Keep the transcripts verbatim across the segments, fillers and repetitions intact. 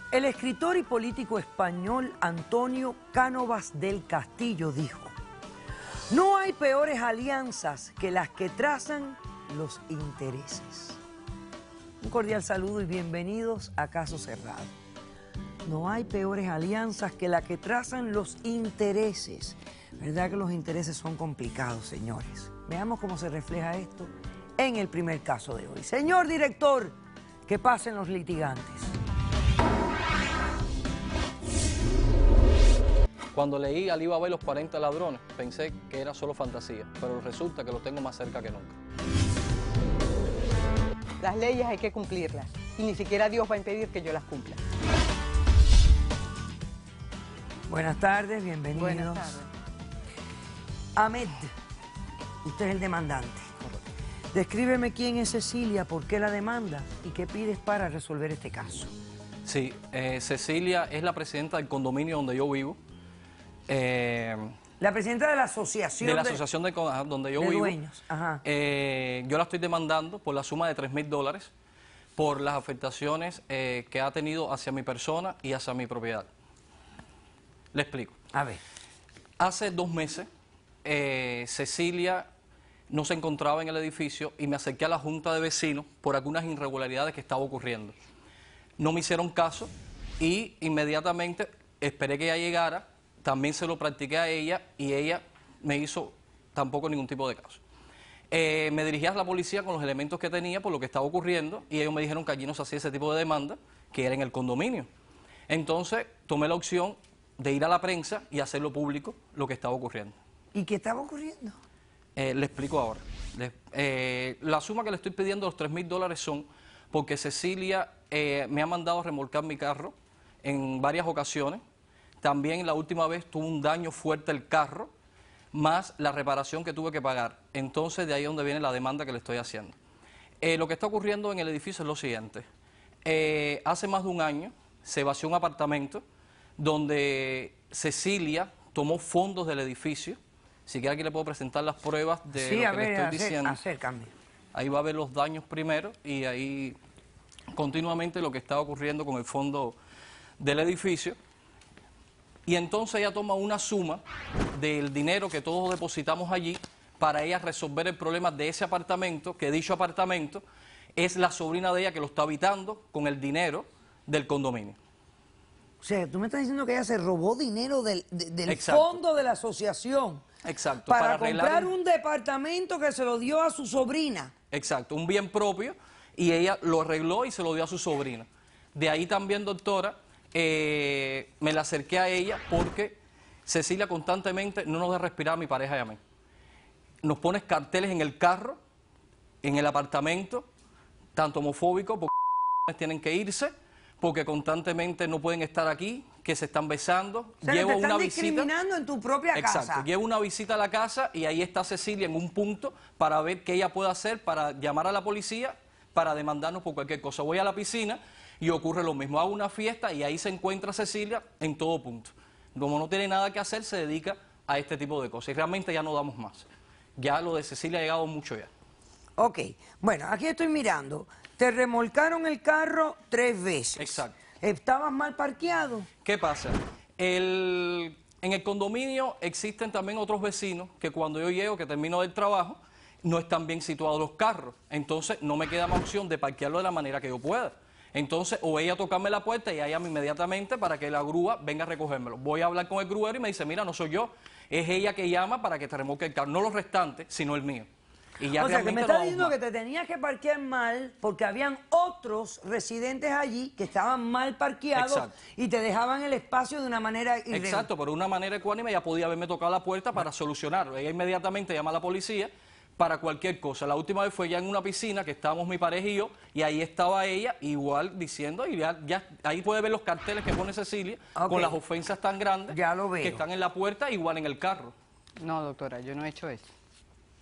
El escritor y político español Antonio Cánovas del Castillo dijo: no hay peores alianzas que las que trazan los intereses. Un cordial saludo y bienvenidos a Caso Cerrado. No hay peores alianzas que las que trazan los intereses. ¿Verdad que los intereses son complicados, señores? Veamos cómo se refleja esto en el primer caso de hoy. Señor director, que pasen los litigantes. Cuando leí Alibaba y los cuarenta ladrones, pensé que era solo fantasía, pero resulta que lo tengo más cerca que nunca. Las leyes hay que cumplirlas, y ni siquiera Dios va a impedir que yo las cumpla. Buenas tardes, bienvenidos. Buenas tardes. Ahmed, usted es el demandante. Descríbeme quién es Cecilia, por qué la demanda y qué pides para resolver este caso. Sí, eh, Cecilia es la presidenta del condominio donde yo vivo. Eh, la presidenta de la asociación de la de, asociación de, donde yo de vivo. dueños. Ajá. Eh, yo la estoy demandando por la suma de tres mil dólares por las afectaciones eh, que ha tenido hacia mi persona y hacia mi propiedad. Le explico. A ver. Hace dos meses, eh, Cecilia no se encontraba en el edificio y me acerqué a la junta de vecinos por algunas irregularidades que estaba ocurriendo. No me hicieron caso y inmediatamente esperé que ella llegara, también se lo practiqué a ella y ella me hizo tampoco ningún tipo de caso. Eh, me dirigí a la policía con los elementos que tenía por lo que estaba ocurriendo y ellos me dijeron que allí no se hacía ese tipo de demanda, que era en el condominio. Entonces tomé la opción de ir a la prensa y hacerlo público lo que estaba ocurriendo. ¿Y qué estaba ocurriendo? Eh, le explico ahora. Le, eh, la suma que le estoy pidiendo, los tres mil dólares, son porque Cecilia eh, me ha mandado a remolcar mi carro en varias ocasiones. También la última vez tuvo un daño fuerte el carro, más la reparación que tuve que pagar. Entonces de ahí es donde viene la demanda que le estoy haciendo. Eh, lo que está ocurriendo en el edificio es lo siguiente. Eh, hace más de un año se vació un apartamento donde Cecilia tomó fondos del edificio. Si quiere aquí le puedo presentar las pruebas de sí, lo que a ver, le estoy acer, diciendo. Acércame. Ahí va a ver los daños primero y ahí continuamente lo que está ocurriendo con el fondo del edificio. Y entonces ella toma una suma del dinero que todos depositamos allí para ella resolver el problema de ese apartamento, que dicho apartamento es la sobrina de ella que lo está habitando con el dinero del condominio. O sea, tú me estás diciendo que ella se robó dinero del, de, del Exacto. fondo de la asociación. Exacto. Para, para comprar un... un departamento que se lo dio a su sobrina. Exacto, un bien propio, y ella lo arregló y se lo dio a su sobrina. De ahí también, doctora, eh, me la acerqué a ella porque Cecilia constantemente no nos deja respirar a mi pareja y a mí. Nos pone carteles en el carro, en el apartamento, tanto homofóbicos, porque tienen que irse, porque constantemente no pueden estar aquí, que se están besando. O sea, Llevo que te están una discriminando visita, en tu propia exacto, casa. Llevo una visita a la casa y ahí está Cecilia en un punto para ver qué ella puede hacer para llamar a la policía para demandarnos por cualquier cosa. Voy a la piscina y ocurre lo mismo. Hago una fiesta y ahí se encuentra Cecilia en todo punto. Como no tiene nada que hacer, se dedica a este tipo de cosas. Y realmente ya no damos más. Ya lo de Cecilia ha llegado mucho ya. Ok, bueno, aquí estoy mirando. Te remolcaron el carro tres veces. Exacto. ¿Estabas mal parqueado? ¿Qué pasa? El, en el condominio existen también otros vecinos que cuando yo llego, que termino del trabajo, no están bien situados los carros. Entonces no me queda más opción de parquearlo de la manera que yo pueda. Entonces, o ella tocarme la puerta y ella llama inmediatamente para que la grúa venga a recogérmelo. Voy a hablar con el gruero y me dice, mira, no soy yo, es ella que llama para que te remolque el carro. No los restantes, sino el mío. Y ya o sea, que me no estás diciendo más. que te tenías que parquear mal porque habían otros residentes allí que estaban mal parqueados. Exacto. Y te dejaban el espacio de una manera irregular. Exacto, pero de una manera ecuánime ya podía haberme tocado la puerta para solucionarlo. Ella inmediatamente llama a la policía para cualquier cosa. La última vez fue ya en una piscina que estábamos mi pareja y yo, y ahí estaba ella igual diciendo, y ya, ya ahí puede ver los carteles que pone Cecilia, okay, con las ofensas tan grandes ya lo veo, que están en la puerta, igual en el carro. No, doctora, yo no he hecho eso.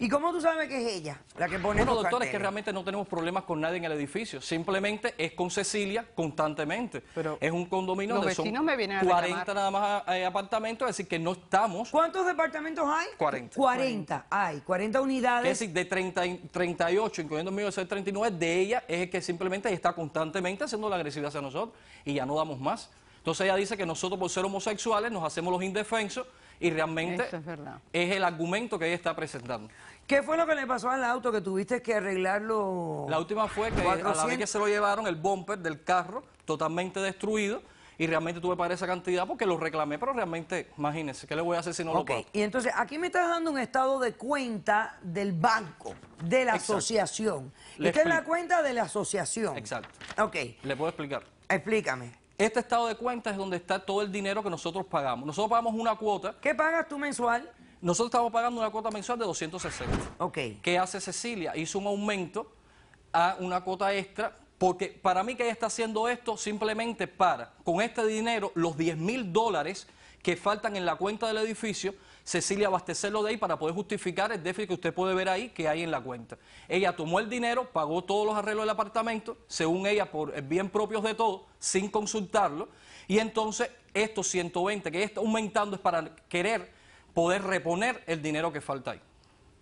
¿Y cómo tú sabes que es ella la que pone Bueno, los doctor, es que carteles? realmente no tenemos problemas con nadie en el edificio. Simplemente es con Cecilia constantemente. Pero es un condominio los donde son vecinos me vienen a cuarenta reclamar. nada más eh, apartamentos, es decir, que no estamos... ¿Cuántos departamentos hay? cuarenta. cuarenta. Hay, cuarenta Es unidades. decir, de treinta, y- treinta y ocho, incluyendo el mío de ser treinta y nueve, de ella es el que simplemente está constantemente haciendo la agresividad hacia nosotros y ya no damos más. Entonces ella dice que nosotros por ser homosexuales nos hacemos los indefensos y realmente Eso es verdad. es el argumento que ella está presentando. ¿Qué fue lo que le pasó al auto que tuviste que arreglarlo? La última fue que a la vez que cuatrocientos. se lo llevaron, el bumper del carro totalmente destruido y realmente tuve que pagar esa cantidad porque lo reclamé, pero realmente, imagínense, ¿qué le voy a hacer si no Ok, lo pago? y entonces aquí me estás dando un estado de cuenta del banco, de la Exacto. asociación. Le Esta es la explico. cuenta de la asociación. Exacto. Ok, ¿Le puedo explicar? explícame. Este estado de cuenta es donde está todo el dinero que nosotros pagamos. Nosotros pagamos una cuota, ¿Qué pagas tú mensual? nosotros estamos pagando una cuota mensual de doscientos sesenta. Ok. ¿Qué hace Cecilia? Hizo un aumento a una cuota extra, porque para mí que ella está haciendo esto simplemente para, con este dinero, los diez mil dólares que faltan en la cuenta del edificio, Cecilia abastecerlo de ahí para poder justificar el déficit que usted puede ver ahí que hay en la cuenta. Ella tomó el dinero, pagó todos los arreglos del apartamento, según ella, por el bien propios de todo, sin consultarlo, y entonces estos ciento veinte que ella está aumentando es para querer poder reponer el dinero que falta ahí.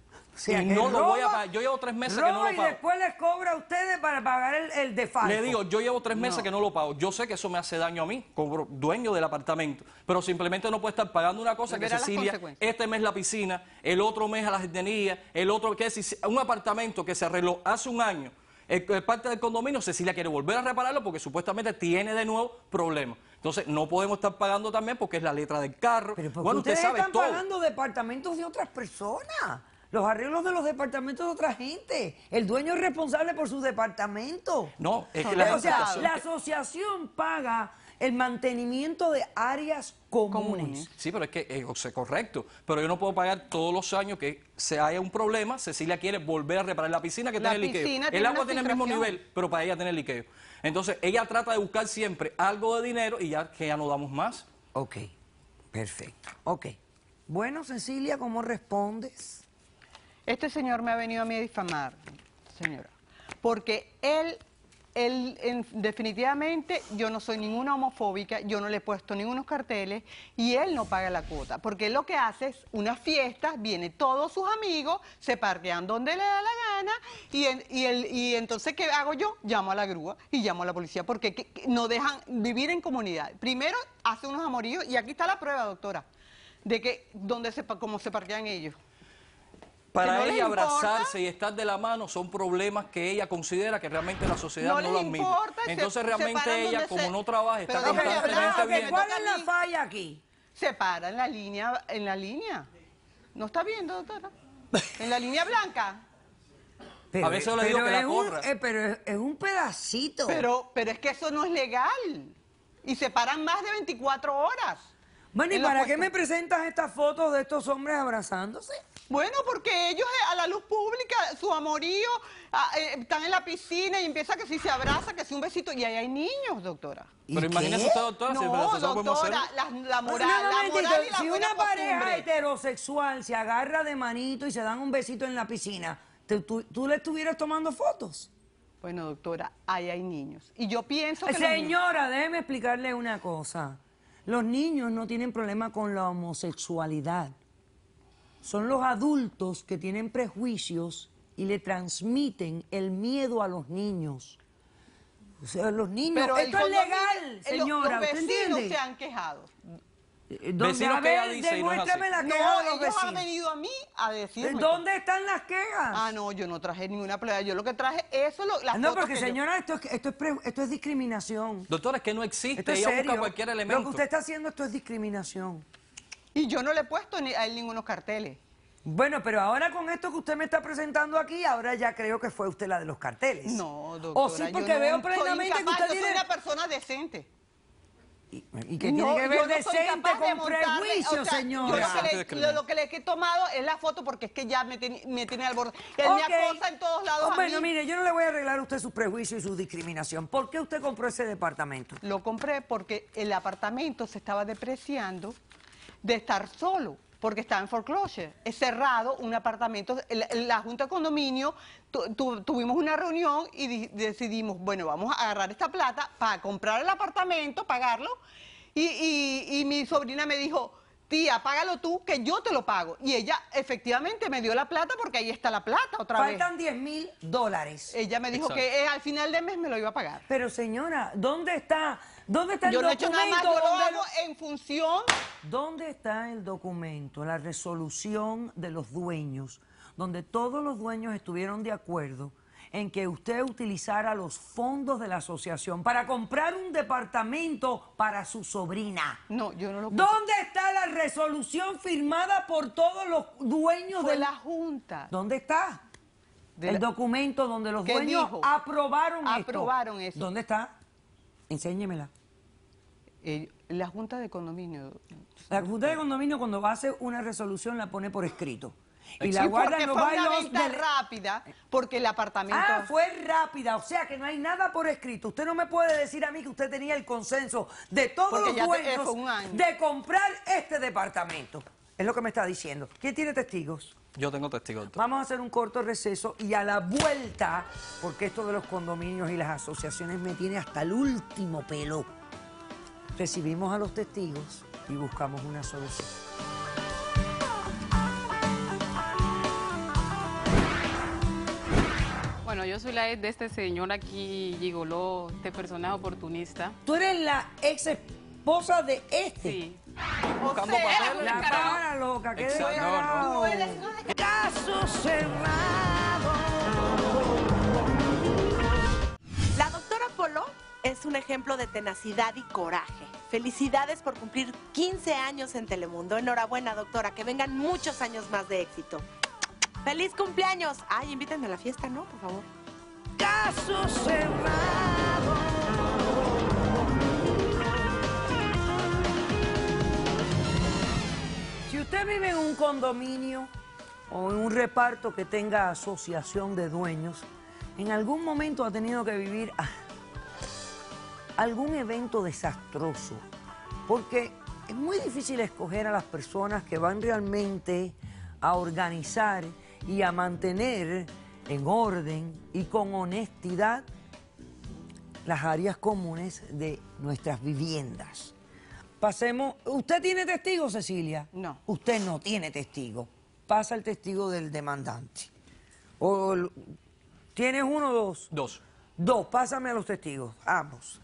O sea, y que no lo voy a roba- pagar. Yo llevo tres meses que roba no lo y pago. después les cobra a ustedes para pagar el, el defalco. Le digo, yo llevo tres meses No. que no lo pago. Yo sé que eso me hace daño a mí, como dueño del apartamento, pero simplemente no puedo estar pagando una cosa que Verá las Cecilia, consecuencias. este mes la piscina, el otro mes a la jardinería, el otro, que es un apartamento que se arregló hace un año, el, el parte del condominio, Cecilia quiere volver a repararlo porque supuestamente tiene de nuevo problemas. Entonces no podemos estar pagando también porque es la letra del carro. Pero porque Bueno, usted ustedes sabe están todo. pagando departamentos de otras personas. Los arreglos de los departamentos de otra gente. El dueño es responsable por su departamento. No, es que Son la o sea, situación la que- asociación paga el mantenimiento de áreas comunes. Comunes. Sí, pero es que es o sea, correcto. Pero yo no puedo pagar todos los años que se haya un problema. Cecilia quiere volver a reparar la piscina que La tiene liqueo. piscina El tiene agua una tiene el mismo filtración. nivel, pero para ella tiene liqueo. Entonces, ella trata de buscar siempre algo de dinero y ya que ya no damos más. Ok, perfecto. Ok. Bueno, Cecilia, ¿cómo respondes? Este señor me ha venido a mí a difamar, señora, porque él, él en- definitivamente, yo no soy ninguna homofóbica, yo no le he puesto ningunos carteles y él no paga la cuota, porque él lo que hace es unas fiestas, vienen todos sus amigos, se parquean donde le da la gana y, en- y, el- y entonces, ¿qué hago yo? Llamo a la grúa y llamo a la policía, porque que- que no dejan vivir en comunidad. Primero hace unos amoríos y aquí está la prueba, doctora, de que donde se, pa- cómo se parquean ellos. Para no les ella importa. abrazarse y estar de la mano son problemas que ella considera que realmente la sociedad No no, lo les admite. importa, se- Entonces se realmente paran ella, donde como se- no trabaja, está Pero Ok, déjame constantemente ok, hablar, viendo. ¿cuál es la Toca a mí. falla aquí? Se para en la línea, en la línea. ¿No está viendo, doctora? En la línea blanca. Pero, A veces yo le digo pero que la es un- corra. eh, pero es, es un pedacito. Pero, pero es que eso no es legal. Y se paran más de veinticuatro horas. Bueno, ¿y en los para qué puestos. me presentas estas fotos de estos hombres abrazándose? Bueno, porque ellos eh, a la luz pública, su amorío, ah, eh, están en la piscina y empieza que si se abraza, que si un besito. Y ahí hay niños, doctora. Pero ¿Y imagínese qué? usted, doctora, si No, nosotros podemos doctora, hacerlo. la, la moral, No, no, la momentito, moral y la si buena una pareja costumbre. heterosexual se agarra de manito y se dan un besito en la piscina, ¿tú, tú, tú le estuvieras tomando fotos? Bueno, doctora, ahí hay niños. Y yo pienso que los niños- Señora, déjeme explicarle una cosa. Los niños no tienen problema con la homosexualidad. Son los adultos que tienen prejuicios y le transmiten el miedo a los niños. O sea, los niños... Pero el esto es condominio- legal, los- señora, Los ¿usted vecinos entiende? se han quejado. Eh, ¿Dónde? Vecinos A que ella ver, dice y no es demuéstrame así. la queja de No, los ellos han vecinos. venido a mí a decirme. ¿Dónde están las quejas? Ah, no, yo no traje ninguna prueba. Yo lo que traje, eso lo, las no, fotos porque que yo- señora, esto es, esto, es pre- esto es discriminación. Doctora, es que no existe. Esto es ella serio. busca cualquier Lo que elemento. usted está haciendo, esto es discriminación. Y yo no le he puesto ni a él ningunos carteles. Bueno, pero ahora con esto que usted me está presentando aquí, ahora ya creo que fue usted la de los carteles. No, doctora. O sí, yo porque no veo soy plenamente que incapaz, usted yo tiene... soy una persona decente. ¿Y, y qué No, tiene que yo ver no soy decente capaz de con montarle, prejuicio, o sea, señora? Yo lo que, Decente le, lo, lo que le he tomado es la foto porque es que ya me, tiene- me tiene al borde. Él Ok. me acosa en todos lados Oh, a bueno, mí. mire, yo no le voy a arreglar a usted su prejuicio y su discriminación. ¿Por qué usted compró ese departamento? Lo compré porque el apartamento se estaba depreciando de estar solo. porque estaba en foreclosure. Es cerrado un apartamento, la, la Junta de Condominio, tu, tu, tuvimos una reunión y di, decidimos, bueno, vamos a agarrar esta plata para comprar el apartamento, pagarlo, y, y, y mi sobrina me dijo, tía, págalo tú, que yo te lo pago. Y ella efectivamente me dio la plata porque ahí está la plata otra vez. Faltan diez mil dólares. Ella me dijo Exacto. que eh, al final de mes me lo iba a pagar. Pero señora, ¿dónde está? ¿Dónde está el Yo no he hecho documento? nada más, yo lo donde hago en función. ¿Dónde está el documento, la resolución de los dueños, donde todos los dueños estuvieron de acuerdo en que usted utilizara los fondos de la asociación para comprar un departamento para su sobrina? No, yo no lo puse. ¿Dónde está la resolución firmada por todos los dueños Fue de la Junta. ¿Dónde está? De el la- documento donde los ¿Qué dueños dijo? aprobaron esto. Aprobaron eso. ¿Dónde está? Enséñemela. Eh, la Junta de Condominio. La Junta de Condominio cuando va a hacer una resolución la pone por escrito. Y la Sí, guarda porque en los fue una bailos venta del- rápida, porque el apartamento... Ah, fue rápida, o sea que no hay nada por escrito. Usted no me puede decir a mí que usted tenía el consenso de todos Porque los ya te- dueños eh, fue un año. de comprar este departamento. Es lo que me está diciendo. ¿Quién tiene testigos? Yo tengo testigos, doctor. Vamos a hacer un corto receso y a la vuelta, porque esto de los condominios y las asociaciones me tiene hasta el último pelo, recibimos a los testigos y buscamos una solución. Bueno, yo soy la ex de este señor aquí, gigoló, este personaje oportunista. Tú eres la ex esposa de este. Sí. Buscando sea, papeles. La para loca, qué Exacto. descarado. No, eres- Caso cerrado. La doctora Polo es un ejemplo de tenacidad y coraje. Felicidades por cumplir quince años en Telemundo. Enhorabuena, doctora, que vengan muchos años más de éxito. ¡Feliz cumpleaños! Ay, invítenme a la fiesta, ¿no? Por favor. Caso cerrado. Si usted vive en un condominio o en un reparto que tenga asociación de dueños, en algún momento ha tenido que vivir ah, algún evento desastroso, porque es muy difícil escoger a las personas que van realmente a organizar y a mantener en orden y con honestidad las áreas comunes de nuestras viviendas. Pasemos. ¿Usted tiene testigo, Cecilia? No. Usted no tiene testigo. Pasa el testigo del demandante. O, ¿tienes uno o dos? Dos. Dos. Pásame a los testigos. Ambos.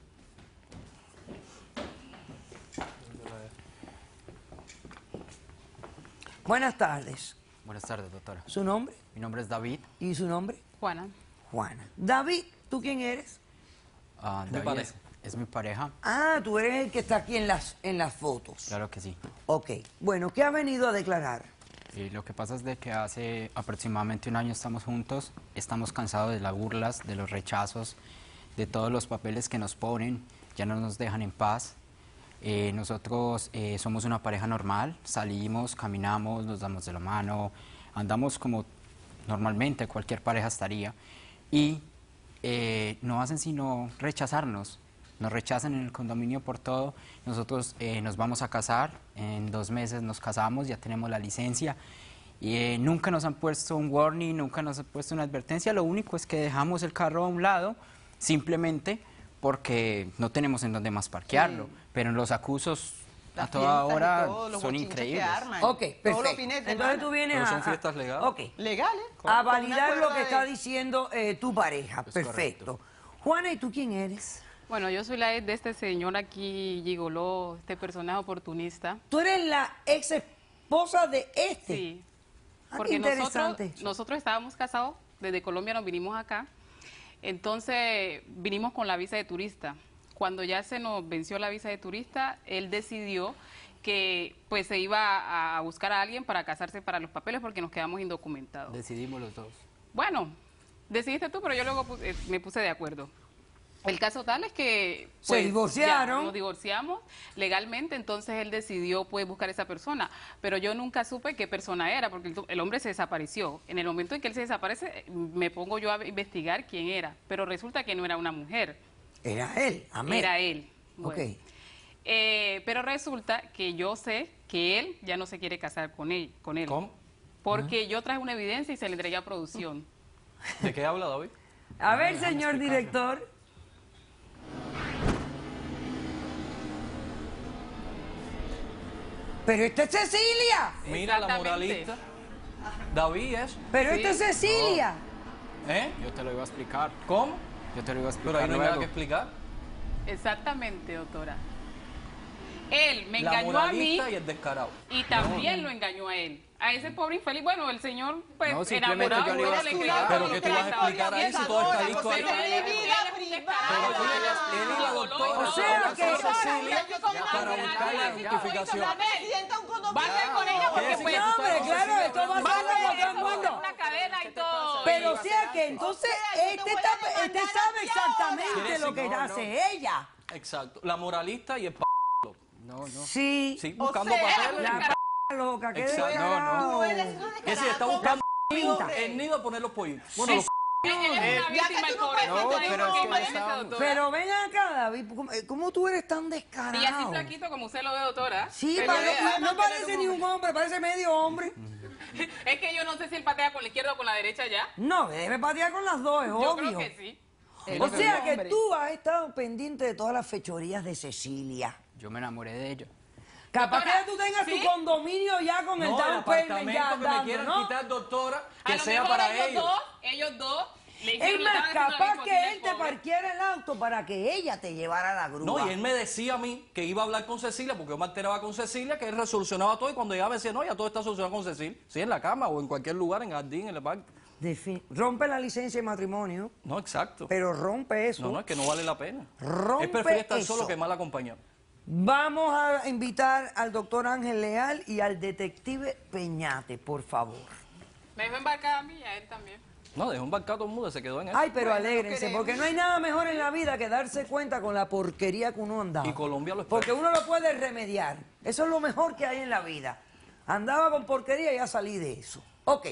Buenas tardes. Buenas tardes, doctora. ¿Su nombre? Mi nombre es David. ¿Y su nombre? Juana. Juana. David, ¿tú quién eres? Ah, Mi David pareja. es, es mi pareja. Ah, tú eres el que está aquí en las, en las fotos. Claro que sí. Ok. Bueno, ¿qué ha venido a declarar? Y lo que pasa es de que hace aproximadamente un año estamos juntos. Estamos cansados de las burlas, de los rechazos, de todos los papeles que nos ponen. Ya no nos dejan en paz. Eh, nosotros eh, somos una pareja normal. Salimos, caminamos, nos damos de la mano. Andamos como normalmente cualquier pareja estaría. Y eh, no hacen sino rechazarnos. Nos rechazan en el condominio por todo. Nosotros eh, nos vamos a casar, en dos meses nos casamos, ya tenemos la licencia. Y eh, nunca nos han puesto un warning, nunca nos han puesto una advertencia. Lo único es que dejamos el carro a un lado, simplemente porque no tenemos en dónde más parquearlo. Sí. Pero los acusos Las a toda fiestas y hora todo, los son bochinches que increíbles. arman. Ok, Todos los perfecto. fines de Entonces semana. tú vienes Pero a... son a- fiestas legales. Ok. ¿Legales? A Con una validar lo cuerda que está de- diciendo eh, tu pareja. Es Perfecto. correcto. Juana, ¿y tú quién eres? Bueno, yo soy la ex de este señor aquí, gigoló, este personaje oportunista. Tú eres la ex esposa de este. Sí. Ah, qué Porque nosotros, interesante. nosotros estábamos casados, desde Colombia nos vinimos acá. Entonces vinimos con la visa de turista. Cuando ya se nos venció la visa de turista, él decidió que pues se iba a, a buscar a alguien para casarse para los papeles porque nos quedamos indocumentados. Decidimos los dos. Bueno, decidiste tú, pero yo luego pu- eh, me puse de acuerdo. El caso tal es que Se pues, divorciaron. ya nos divorciamos legalmente, entonces él decidió pues buscar a esa persona, pero yo nunca supe qué persona era porque el, el hombre se desapareció. En el momento en que él se desaparece, eh, me pongo yo a investigar quién era, pero resulta que no era una mujer, Era él, amén. era él. Bueno, Ok. Eh, pero resulta que yo sé que él ya no se quiere casar con él. Con él ¿Cómo? Porque yo traje una evidencia y se le entregué a producción. ¿De qué habla, David? A ver, señor director. Pero esta es Cecilia. Mira la Exactamente. moralista. David es. Pero Sí. esta es Cecilia. ¿Eh? Yo te lo iba a explicar. ¿Cómo? Yo te lo iba a explicar Pero ahí no hay nada luego. que explicar. Exactamente, doctora. Él me La engañó a mí moralista y el descarado. y también lo engañó a él. A ese pobre infeliz, bueno, el señor, pues, No, simplemente enamorado, yo le iba a le explicar. Pero que tú vas a explicar ahí si todo está listo ahí. Porque es mi vida privada. Pero él y la doctora O sea se hablan que- con Cecilia para buscar la justificación. Va a ser con ella porque ¿Qué? pues... No, hombre, claro, esto va a Va a ser como ser todo el mundo. una cadena y todo. Pero y- o sea que entonces este, está- este sabe exactamente lo que No, hace ella. Exacto. La moralista y el p***. No, no. Sí. Sí, buscando sea, papeles. La p loca, qué Exacto. descarado. Tú eres una Que sí, está buscando Pinta. el nido a poner los pollitos. Bueno, Sí, los Él es una Ya que víctima, tú el no pobre. puedes No, Entonces, pero es ¿qué que imagínese, estábamos- doctora? Pero ven acá, David, ¿cómo, cómo tú eres tan Y así descarado? flaquito como usted lo ve, doctora. Sí, Pero pare- vea, no, no parece ni un hombre, parece medio hombre. Es que yo no sé si él patea con la izquierda o con la derecha ya. No, debe patear con las dos, es Yo obvio. creo que sí. O sea que tú has estado pendiente de todas las fechorías de Cecilia. Yo me enamoré de ella. Capaz que Doctora, ya tú tengas ¿sí? tu condominio ya con el No, el down payment apartamento ya que me andando, quieran ¿no? quitar, doctora, A que lo sea mejor para ellos ellos. dos, ellos dos, le hicieron Es le más, estaban haciendo la capaz misma que cosita él al te pobre. parquiera el auto para que ella te llevara a la grúa. No, y él me decía a mí que iba a hablar con Cecilia, porque yo me alteraba con Cecilia, que él resolucionaba todo, y cuando llegaba me decía, no, ya todo está solucionado con Cecilia. Sí, en la cama o en cualquier lugar, en el jardín, en el parque. Defi- rompe la licencia de matrimonio, No, exacto. pero rompe eso. No, no, es que no vale la pena. Rompe Él prefiere estar eso. solo que mal acompañado. Vamos a invitar al doctor Ángel Leal y al detective Peñate, por favor. Me dejó embarcada a mí y a él también. No, dejó embarcado todo el mundo, se quedó en eso. Ay, pero Bueno, lo alégrense, queremos. porque no hay nada mejor en la vida que darse cuenta con la porquería que uno andaba. Y Colombia lo espera. Porque uno lo puede remediar. Eso es lo mejor que hay en la vida. Andaba con porquería y ya salí de eso. Ok.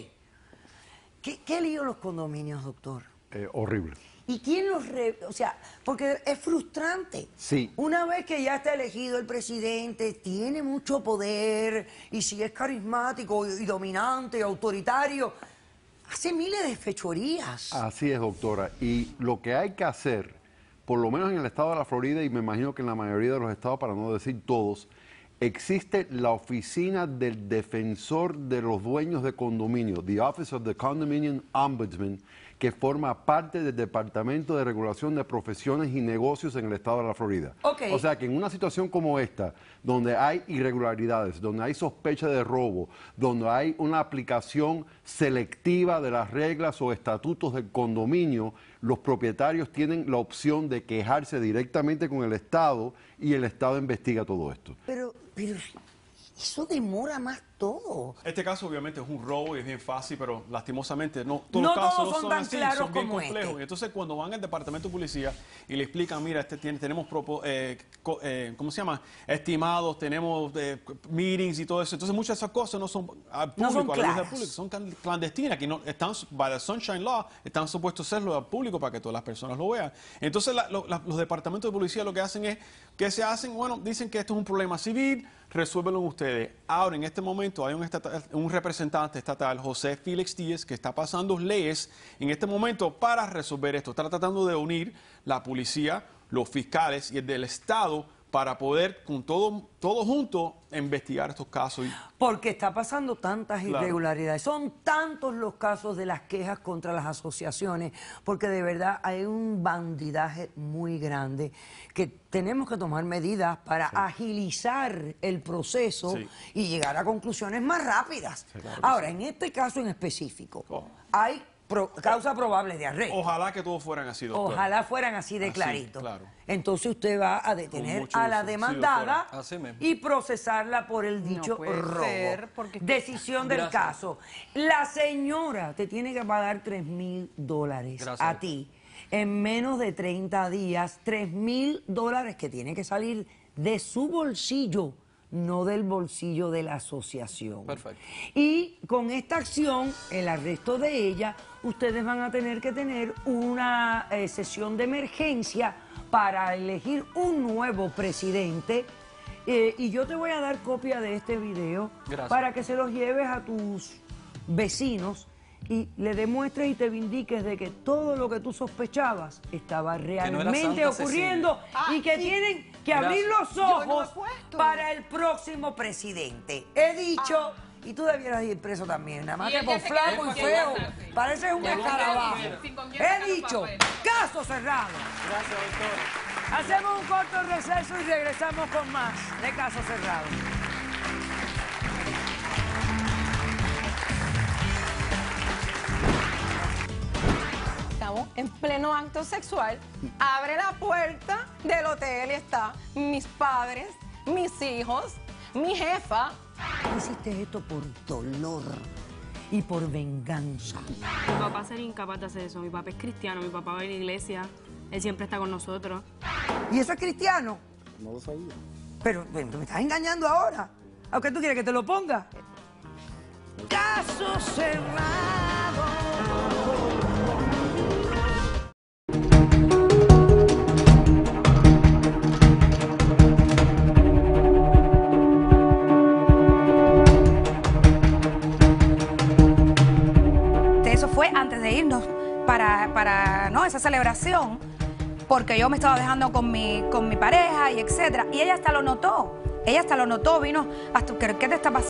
¿Qué, qué lío los condominios, doctor? Eh, horrible. ¿Y quién los... Re... O sea, porque es frustrante. Sí. Una vez que ya está elegido el presidente, tiene mucho poder, y si es carismático y, y dominante y autoritario, hace miles de fechorías. Así es, doctora. Y lo que hay que hacer, por lo menos en el estado de la Florida, y me imagino que en la mayoría de los estados, para no decir todos, existe la oficina del defensor de los dueños de condominio, the Office of the Condominium Ombudsman, que forma parte del Departamento de Regulación de Profesiones y Negocios en el estado de la Florida. Ok. O sea que en una situación como esta, donde hay irregularidades, donde hay sospecha de robo, donde hay una aplicación selectiva de las reglas o estatutos del condominio, los propietarios tienen la opción de quejarse directamente con el Estado y el Estado investiga todo esto. Pero, pero eso demora más todo. Este caso obviamente es un robo y es bien fácil, pero lastimosamente no todos No los casos todos no son son tan así, claros son bien como complejos. este. Entonces cuando van al departamento de policía y le explican, mira, este tiene, tenemos propo- eh, co- eh, ¿cómo se llama? Estimados, tenemos eh, meetings y todo eso. Entonces muchas de esas cosas no son al No público, son a la luz del claras. público, son can- clandestinas, que no están, by the Sunshine Law, están supuestos a hacerlo al público para que todas las personas lo vean. Entonces la- lo- la- los departamentos de policía lo que hacen es, ¿qué se hacen? Bueno, dicen que esto es un problema civil, resuélvelo ustedes. Ahora, en este momento hay un, estatal- un representante estatal, José Félix Díez, que está pasando leyes en este momento para resolver esto. Está tratando de unir la policía, los fiscales y el del Estado para poder, con todo, todo junto, investigar estos casos. Y- Porque está pasando tantas Claro. irregularidades. Son tantos los casos de las quejas contra las asociaciones, porque de verdad hay un bandidaje muy grande que tenemos que tomar medidas para agilizar el proceso Sí. y llegar a conclusiones más rápidas. claro que Ahora, en este caso en específico, Oh. hay pro- causa probable de arresto. Ojalá que todos fueran así, doctor. Ojalá fueran así de Así, clarito. claro. Entonces usted va a detener mucho a la gusto. Sí, demandada doctora. Así mismo. y procesarla por el dicho puede robo. ser, porque- Decisión del Gracias. caso. La señora te tiene que pagar tres mil dólares Gracias, a doctor. ti en menos de treinta días. Tres mil dólares que tiene que salir de su bolsillo, no del bolsillo de la asociación. Perfecto. Y con esta acción, el arresto de ella, ustedes van a tener que tener una eh, sesión de emergencia para elegir un nuevo presidente Eh, y yo te voy a dar copia de este video Gracias. para que se los lleves a tus vecinos y le demuestres y te vindiques de que todo lo que tú sospechabas estaba no era realmente Santa ocurriendo Cecilia. y que Ah, y- tienen que Gracias. abrir los Yo no me he ojos puesto. para el próximo presidente. He dicho, y tú debieras ir preso también, nada más Y que él por ya se flaco quedó y con feo, quién pareces un Ya no escarabajo. quiero ver. Con quién He saca los dicho, papeles. caso cerrado. Gracias, doctora. Hacemos un corto receso y regresamos con más de Caso Cerrado. Estamos en pleno acto sexual. Abre la puerta del hotel y está mis padres, mis hijos, mi jefa. Tú hiciste esto por dolor y por venganza. Mi papá sería incapaz de hacer eso. Mi papá es cristiano, mi papá va a la iglesia. Él siempre está con nosotros. ¿Y eso es cristiano? No lo sabía. Pero, pero me estás engañando ahora. Aunque tú quieres que te lo ponga. Caso cerrado. Eso fue antes de irnos para, para ¿no? esa celebración, porque yo me estaba dejando con mi, con mi pareja y etcétera. Y ella hasta lo notó. Ella hasta lo notó, vino hasta, ¿qué te está pasando?